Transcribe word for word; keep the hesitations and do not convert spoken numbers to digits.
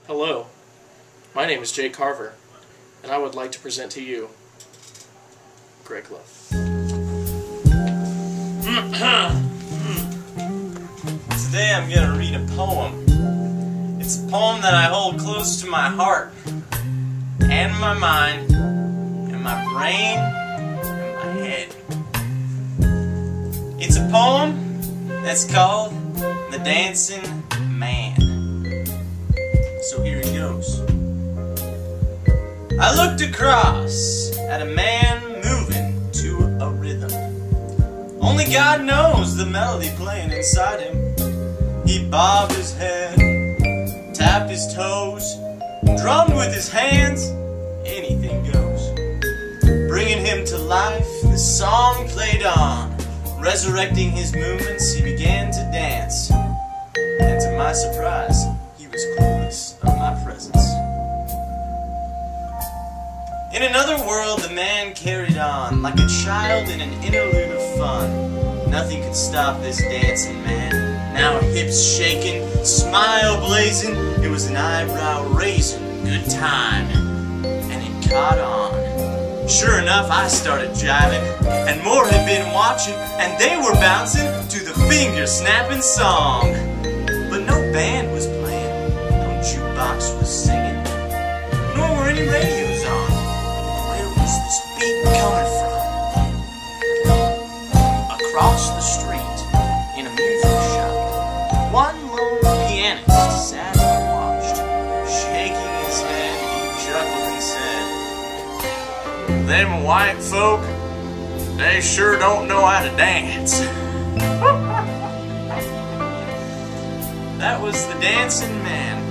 Hello, my name is Jay Carver, and I would like to present to you Greg Love. Today I'm going to read a poem. It's a poem that I hold close to my heart, and my mind, and my brain, and my head. It's a poem that's called The Dancin' Man. So here it goes. I looked across at a man moving to a rhythm. Only God knows the melody playing inside him. He bobbed his head, tapped his toes, drummed with his hands. Anything goes. Bringing him to life, the song played on. Resurrecting his movements, he began to dance. And to my surprise, he was clueless of my presence. In another world, the man carried on like a child in an interlude of fun. Nothing could stop this dancing man. Now hips shaking, smile blazing, it was an eyebrow raising good time, and it caught on. Sure enough, I started jiving, and more had been watching, and they were bouncing to the finger-snapping song. But no band was playing, no jukebox was singing, nor were any radios on. Where was this beat coming from? Across the street, in a music shop, one lone pianist sat and watched. Shaking his head, he chuckled and said, "Them white folk, they sure don't know how to dance." That was the Dancin' Man.